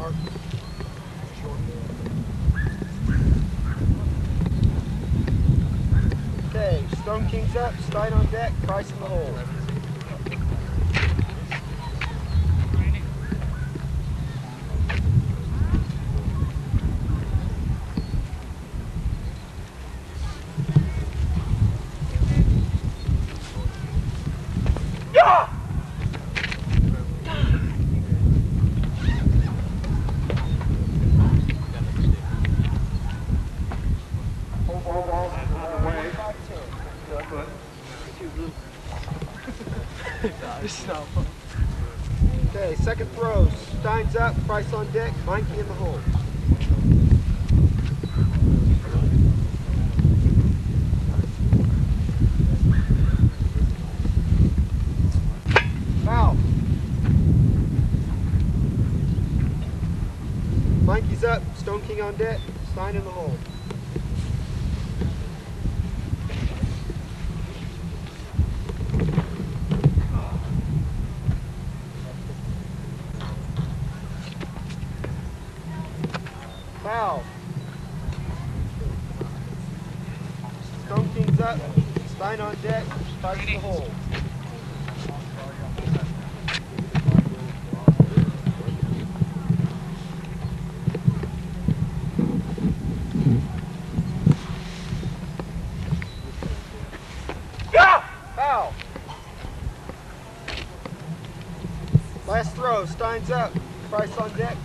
Okay, Stone Kings up, Stein on deck, Price in the hole. Okay, second throw. Stein's up, Price on deck, Meinke in the hole. Foul. Meinke's up, Stone King on deck, Stein in the hole. Foul. Stone King's up, Stein on deck, Price in the hole. Foul. Last throw, Stein's up, Price on deck.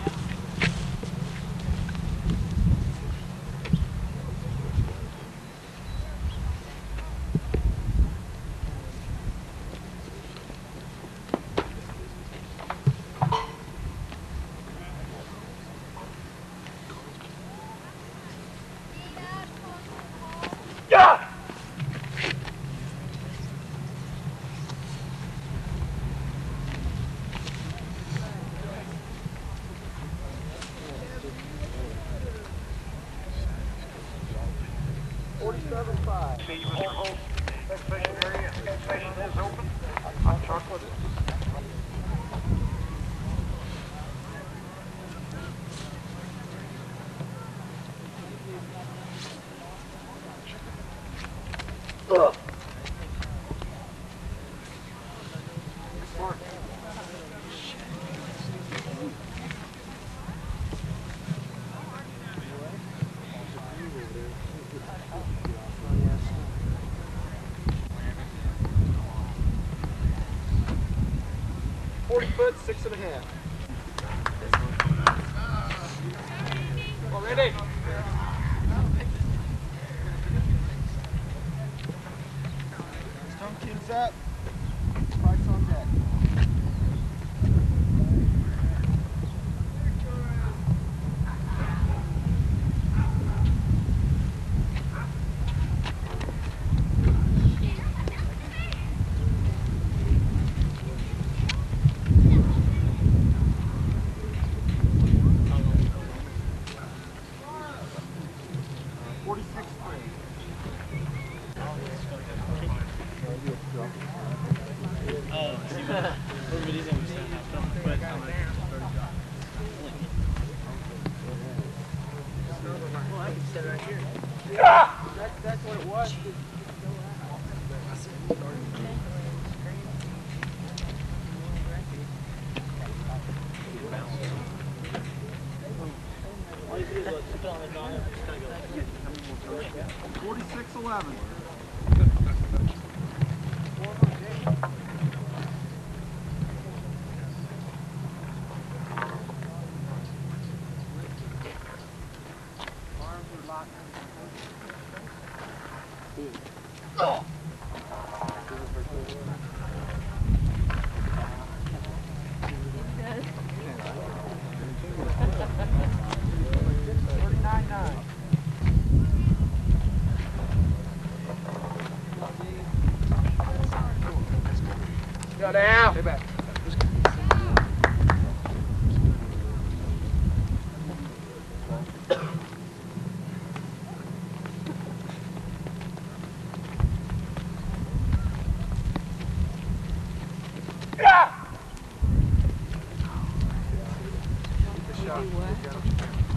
Yeah! Station area, station is open. Hot chocolate. Ugh. Foot, 6.5. Already. Stone King's up. Price on deck. That's what it was. 46-11. Oh. 39-9. Do what?